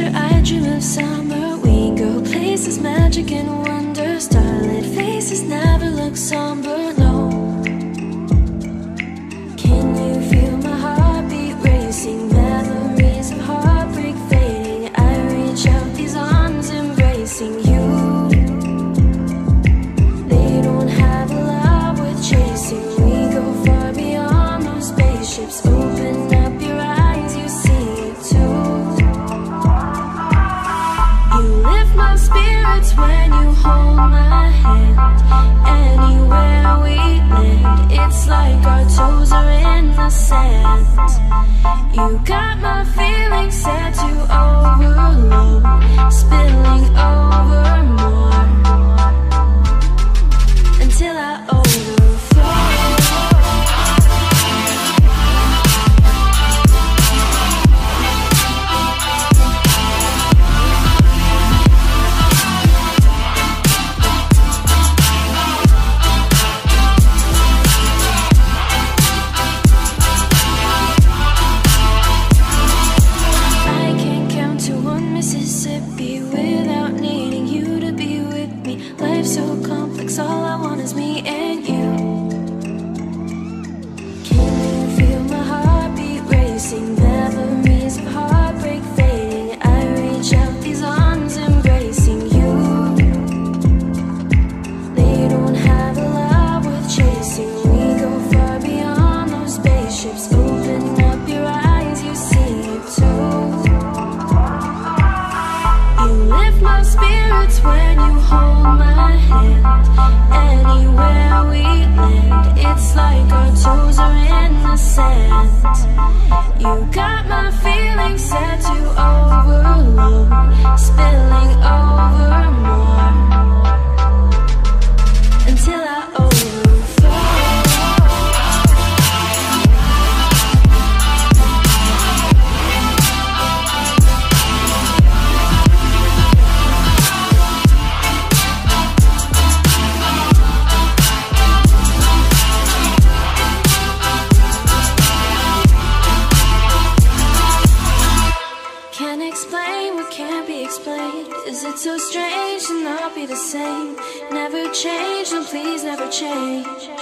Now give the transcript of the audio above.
winter, I dream of summer. We go places, magic and wonder. Starlit faces never look somber, no. Can you feel my heartbeat racing? Memories of heartbreak fading. I reach out, these arms embracing you. They don't have a lot worth chasing. We go far beyond those spaceships. Open up your eyes, you see it too. You lift my spirits when you hold my hand. Anywhere we land, it's like our toes are in the sand. You got my feelings set to overload, spilling over more until I overflow. Mississippi without needing you to be with me. Life's so complex, all I want is me and you. Can you feel my heartbeat racing? Memories of heartbreak fading. I reach out, these arms embracing you. They don't have a lot worth chasing. We go far beyond those spaceships. Open up your eyes, you see it too. You lift my spirits when you hold my hand. Anywhere we land, it's like our toes are in the sand. You got my feelings set to overload, spilling over more until I overflow. Can't explain what can't be explained. Is it so strange to not be the same? Never change, no please never change.